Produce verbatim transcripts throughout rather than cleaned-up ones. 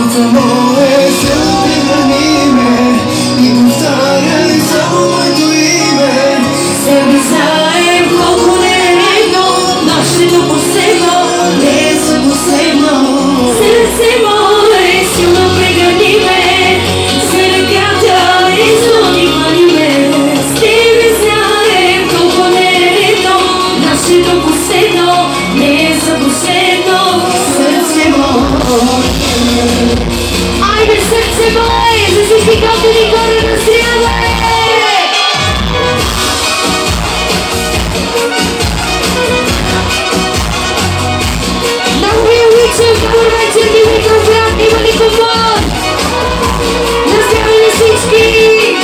Сърце мое, силно прегърни ме и повтаряй само моето име. Себе знаем колко не е редно, нашето последно не е за последно. Сърце мое, силно прегърни ме за ръката и злони хвани ме. С тебе знаем колко не е редно, нашето последно не е за последно. Сърце мое. Айде, сърце мое, за всички готини хора на сряда! Много ви обичам, добър вечер, ни микрофон, има микрофон! Наздравейте всички!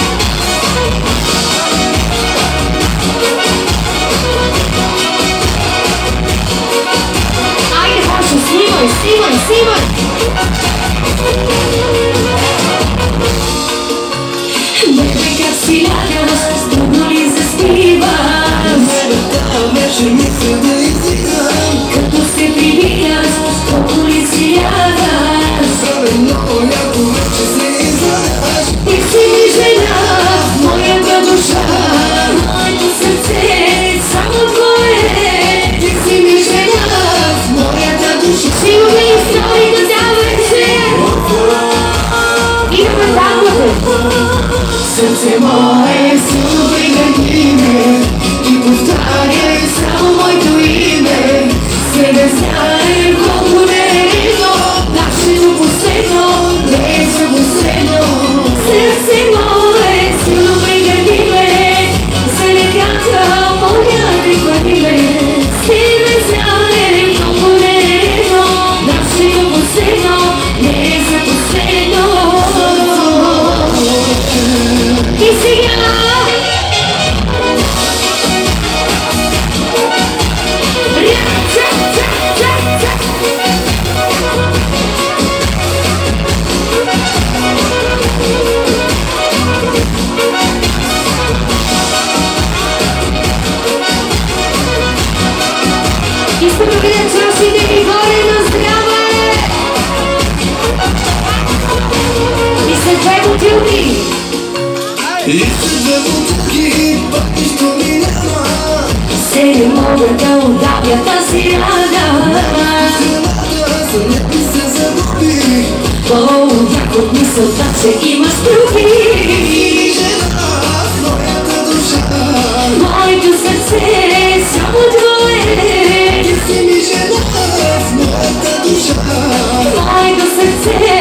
Айде, Пашо, снимай, снимай, снимай! Бебе, как си лягаш, трудно ли заспиваш? Да, вече мисля да издигам. Като се прибираш, колко ли си лягаш? Абе, много яко вече се излагаш. Ти си ми жена в моята душа, моето сърце само твое. Ти си ми жена в моята душа. Сигурна историята за вечер. Идваме танците. Сърце мое, силно прегърни ме и повтаряй само моето име. Себе знаем колко не е редно, нашето последно не е за последно. Сърце мое, силно прегърни ме за ръката моя те хвани ме. Себе знаем колко не е редно, нашето последно не е за последно. И сега искам да видя чашите ми горе на здраве! И след две бутилки! И след две бутилки пак нищо ми няма. Се не мога да удавя тази рана. Изненада, сънят ми се загуби. По-удяк от мисълта, че имаш други. И жена в моята душа. Моето сърце само твое. Ти си ми жена в моята душа. Моето сърце.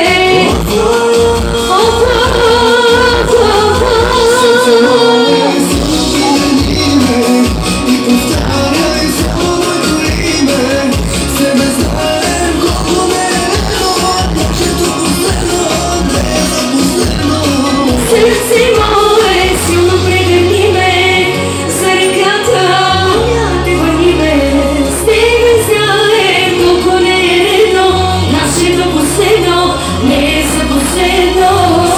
Сърце мое, силно прегърни ме и повтаряй само моето име. Себе знаем колко не е редно, нашето последно не е за последно. Сърце мое, силно прегърни ме за ръката моя те хвани ме. С тебе знаем колко не е редно, нашето последно не е за последно.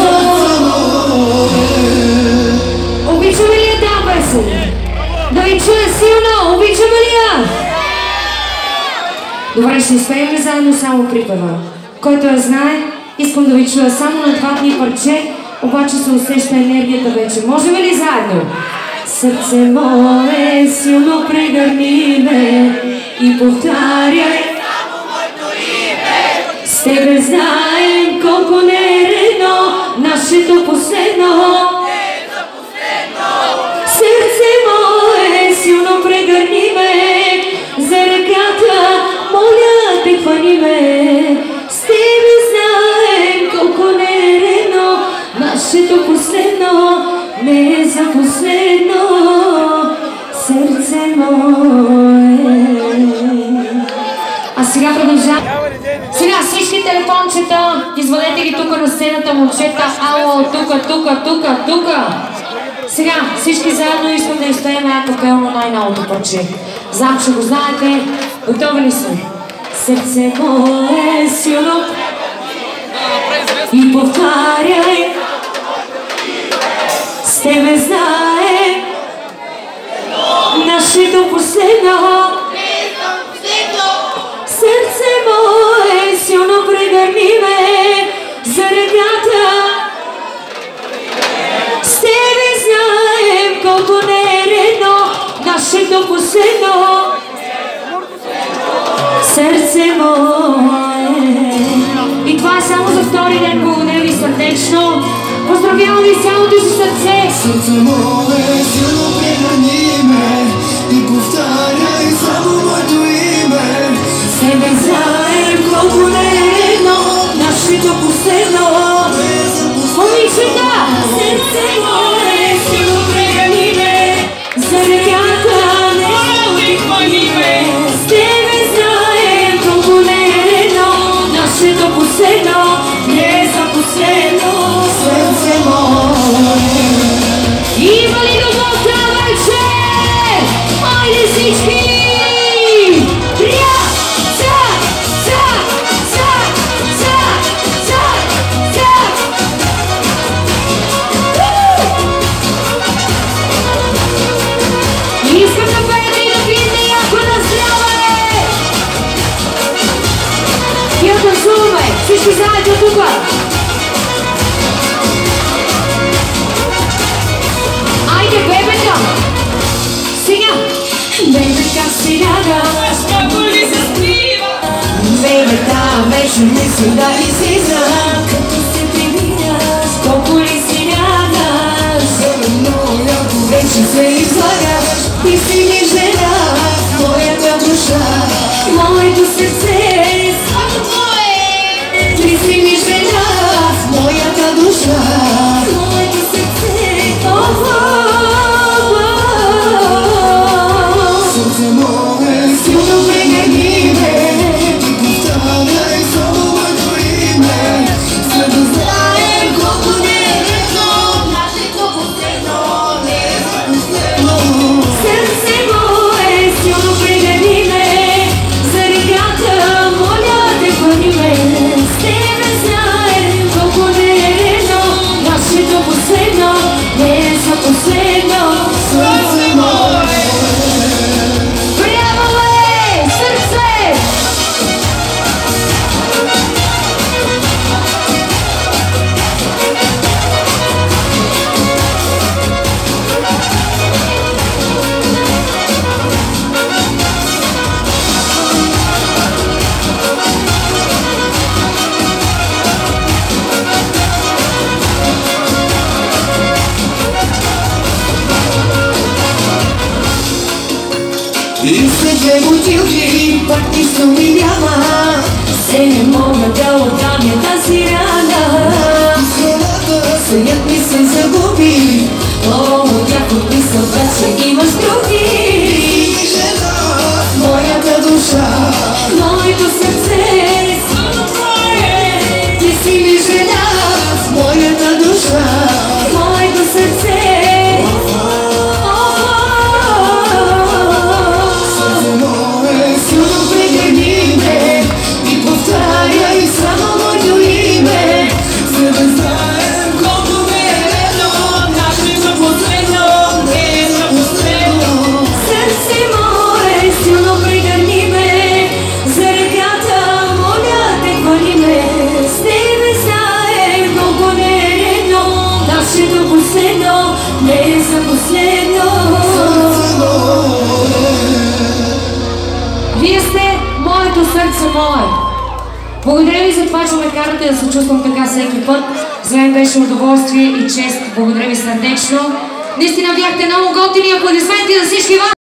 Обичаме ли я тази песен? Да ви чуя силно, обичаме ли я? Добре, ще изпеем ли заедно само припева? Който я знае, искам да ви чуя само на два дни парче, обаче се усеща енергията вече. Можем ли заедно? Сърце мое, силно прегърни ме и повтаряй само моето име. С тебе знаем колко не е редно, нашето последно. Сърце мое, силно прегърни ме за ръката, моля те хвани ме. С тебе знаем колко не е редно, нашето последно не е за последно. Сърце мое. А сега продължавам. Сега всички телефончета, извадете ги тук на сцената, момчета. Ало, тука, тука, тука, тука. Сега всички заедно искам да изпеем една капелно най-новото парче. Знам, че го знаете. Готови ли сме? Сърце мое, силно и повтаряй. С тебе знаем нашето последно. Сърце мое, силно прегърни ме за ръката. С тебе знаем колко не е редно нашето последно сърце мое. И това е само за втори ден. Благодаря ви сърдечно. Поздравявам ви цялото си сърце. Сърце мое, силно прегърни ме и повтаряй само моето име. С тебе знаем колко не е редно нашето последно. Момичета, сърце мое, силно прегърни ме за ръката, не отихвани ме. С тебе знаем колко не е редно нашето последно, не за последно сърце мое. Има ли любов тази вечер? Айде всички! Ря! За! За! За! За! За! За! Искам да пеете и да пиете яко на здраве! И да танцуваме! Всички заедно тук! Айде, бебета! Сега! Бебета си рада, аз много ли се скрива? Бебета, вече мисля да излизам, като се прибираш, колко ли си рада? Моята вече се излагаш, ти си ми жена, моята душа, моето сърце, само твое. Ти си ми жена, моята душа, моето сърце, Сърце мое, силно прегърни ме и повтаряй само моето име. За да знаем колко не е редно нашето последно, не е за последно. сърце мое, силно прегърни ме за ръката, моля те хвани ме. С тебе знаем колко не е редно нашето последно, не е за последно Сърце мое, Браво, бе! Сърце! и след две бутилки пак нищо ми няма. Се не мога да отдамя тази рана. Храната Сънят ми се загуби. О, някой мисъл вече имаш други. и жена, моята душа, Моето сърце, само твое. Ти си ми жена, моята душа. моето сърце. Сърце мое, силно прегърни ме и повтаряй само моето име. За да знаем колко не е редно нашето последно, не е за последно. Сърце мое, силно прегърни ме за ръката, моля те хвани ме. С тебе знаем колко не е редно нашето последно, не е за последно. Вие сте моето сърце мое. Благодаря ви за това, че ме карате да се чувствам така всеки път. За мен беше удоволствие и чест. Благодаря ви сърдечно. Наистина бяхте много готини. Аплодисменти за всички вас.